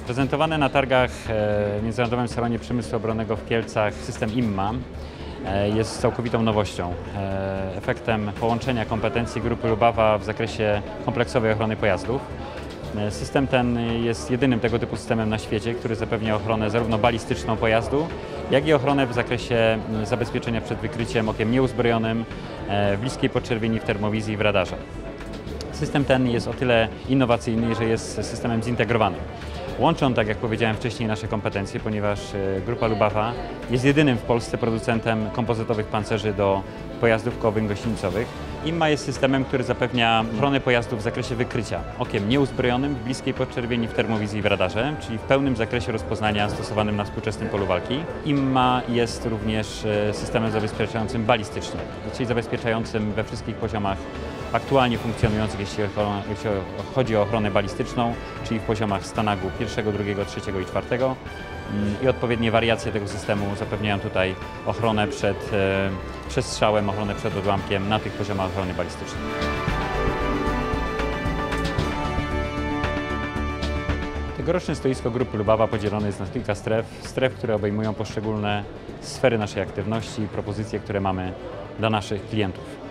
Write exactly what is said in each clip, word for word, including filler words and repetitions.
Prezentowany na targach w Międzynarodowym Salonie Przemysłu Obronnego w Kielcach system I M M A jest całkowitą nowością, efektem połączenia kompetencji Grupy Lubawa w zakresie kompleksowej ochrony pojazdów. System ten jest jedynym tego typu systemem na świecie, który zapewnia ochronę zarówno balistyczną pojazdu, jak i ochronę w zakresie zabezpieczenia przed wykryciem okiem nieuzbrojonym, w bliskiej podczerwieni, w termowizji i w radarze. System ten jest o tyle innowacyjny, że jest systemem zintegrowanym. Łączą, tak jak powiedziałem wcześniej, nasze kompetencje, ponieważ Grupa Lubawa jest jedynym w Polsce producentem kompozytowych pancerzy do pojazdów kołowo-gąsienicowych. I M M A jest systemem, który zapewnia ochronę pojazdów w zakresie wykrycia okiem nieuzbrojonym, w bliskiej podczerwieni, w termowizji i w radarze, czyli w pełnym zakresie rozpoznania stosowanym na współczesnym polu walki. I M M A jest również systemem zabezpieczającym balistycznie, czyli zabezpieczającym we wszystkich poziomach aktualnie funkcjonujących, jeśli chodzi o ochronę balistyczną, czyli w poziomach Stanagu pierwszego, drugiego, trzeciego i czwartego. I odpowiednie wariacje tego systemu zapewniają tutaj ochronę przed przestrzałem, ochronę przed odłamkiem na tych poziomach ochrony balistycznej. Tegoroczne stoisko Grupy Lubawa podzielone jest na kilka stref, stref, które obejmują poszczególne sfery naszej aktywności i propozycje, które mamy dla naszych klientów.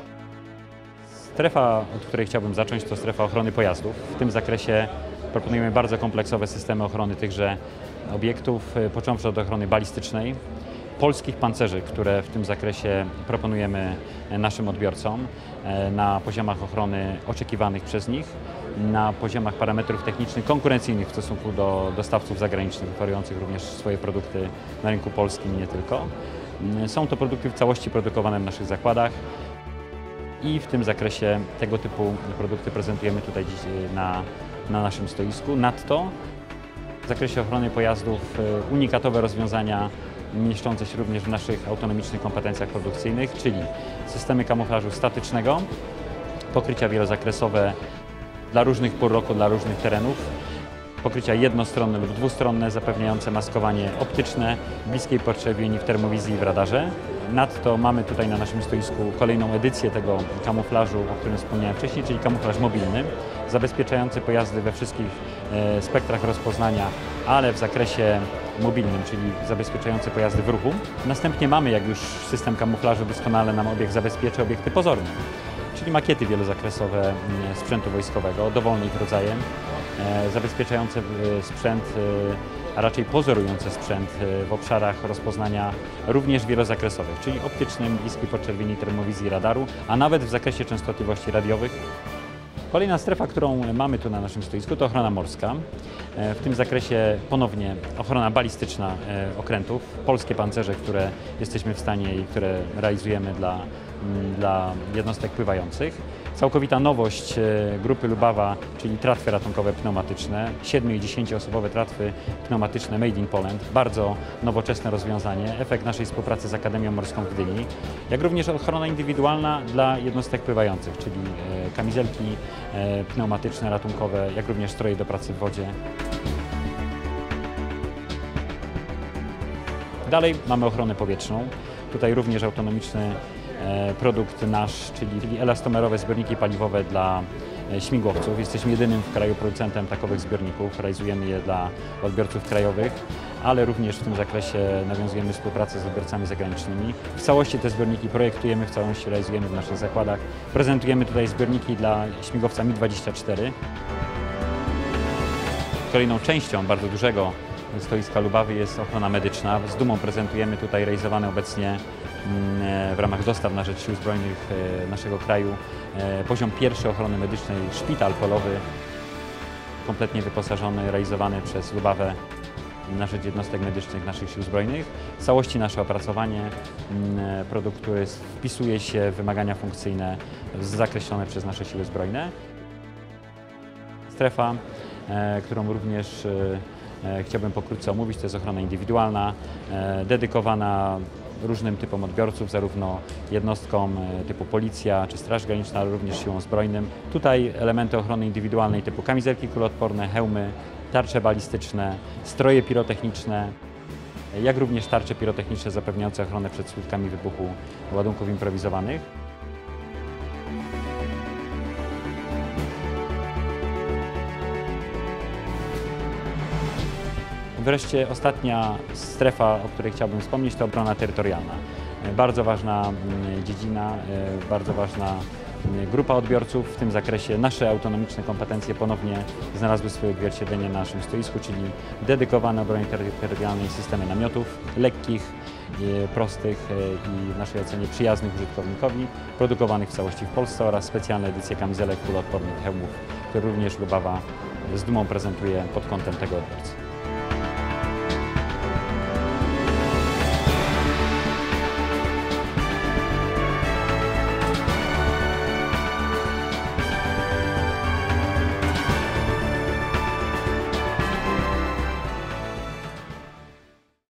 Strefa, od której chciałbym zacząć, to strefa ochrony pojazdów. W tym zakresie proponujemy bardzo kompleksowe systemy ochrony tychże obiektów, począwszy od ochrony balistycznej, polskich pancerzy, które w tym zakresie proponujemy naszym odbiorcom na poziomach ochrony oczekiwanych przez nich, na poziomach parametrów technicznych konkurencyjnych w stosunku do dostawców zagranicznych, oferujących również swoje produkty na rynku polskim i nie tylko. Są to produkty w całości produkowane w naszych zakładach. I w tym zakresie tego typu produkty prezentujemy tutaj dziś na, na naszym stoisku. Nadto w zakresie ochrony pojazdów unikatowe rozwiązania mieszczące się również w naszych autonomicznych kompetencjach produkcyjnych, czyli systemy kamuflażu statycznego, pokrycia wielozakresowe dla różnych pór roku, dla różnych terenów, pokrycia jednostronne lub dwustronne zapewniające maskowanie optyczne, bliskiej podczerwieni, w termowizji i w radarze. Nadto mamy tutaj na naszym stoisku kolejną edycję tego kamuflażu, o którym wspomniałem wcześniej, czyli kamuflaż mobilny, zabezpieczający pojazdy we wszystkich e, spektrach rozpoznania, ale w zakresie mobilnym, czyli zabezpieczający pojazdy w ruchu. Następnie mamy, jak już system kamuflażu doskonale nam obiekt zabezpieczy, obiekty pozorne, czyli makiety wielozakresowe sprzętu wojskowego, dowolny ich rodzajem, e, zabezpieczające sprzęt, e, a raczej pozorujące sprzęt w obszarach rozpoznania również wielozakresowych, czyli optycznym, bliskiej podczerwieni, termowizji, radaru, a nawet w zakresie częstotliwości radiowych. Kolejna strefa, którą mamy tu na naszym stoisku, to ochrona morska. W tym zakresie ponownie ochrona balistyczna okrętów, polskie pancerze, które jesteśmy w stanie i które realizujemy dla, dla jednostek pływających. Całkowita nowość Grupy Lubawa, czyli tratwy ratunkowe pneumatyczne, siedmiu- i dziesięcioosobowe tratwy pneumatyczne Made in Poland. Bardzo nowoczesne rozwiązanie, efekt naszej współpracy z Akademią Morską w Gdyni, jak również ochrona indywidualna dla jednostek pływających, czyli kamizelki pneumatyczne, ratunkowe, jak również stroje do pracy w wodzie. Dalej mamy ochronę powietrzną. Tutaj również autonomiczny produkt nasz, czyli elastomerowe zbiorniki paliwowe dla śmigłowców. Jesteśmy jedynym w kraju producentem takowych zbiorników. Realizujemy je dla odbiorców krajowych, ale również w tym zakresie nawiązujemy współpracę z odbiorcami zagranicznymi. W całości te zbiorniki projektujemy, w całości realizujemy w naszych zakładach. Prezentujemy tutaj zbiorniki dla śmigłowca Mi dwadzieścia cztery. Kolejną częścią bardzo dużego stoiska Lubawy jest ochrona medyczna. Z dumą prezentujemy tutaj realizowany obecnie w ramach dostaw na rzecz Sił Zbrojnych naszego kraju poziom pierwszy ochrony medycznej, szpital polowy, kompletnie wyposażony, realizowany przez Lubawę na rzecz jednostek medycznych naszych Sił Zbrojnych. W całości nasze opracowanie, produkt, który wpisuje się w wymagania funkcyjne zakreślone przez nasze Siły Zbrojne. Strefa, którą również chciałbym pokrótce omówić, to jest ochrona indywidualna, dedykowana różnym typom odbiorców, zarówno jednostkom typu policja czy Straż Graniczna, ale również siłom zbrojnym. Tutaj elementy ochrony indywidualnej typu kamizelki kuloodporne, hełmy, tarcze balistyczne, stroje pirotechniczne, jak również tarcze pirotechniczne zapewniające ochronę przed skutkami wybuchu ładunków improwizowanych. Wreszcie ostatnia strefa, o której chciałbym wspomnieć, to obrona terytorialna. Bardzo ważna dziedzina, bardzo ważna grupa odbiorców. W tym zakresie nasze autonomiczne kompetencje ponownie znalazły swoje odzwierciedlenie na naszym stoisku, czyli dedykowane obronie terytorialnej systemy namiotów lekkich, prostych i w naszej ocenie przyjaznych użytkownikowi, produkowanych w całości w Polsce, oraz specjalne edycje kamizelek kuloodpornych, hełmów, które również Lubawa z dumą prezentuje pod kątem tego odbiorcy.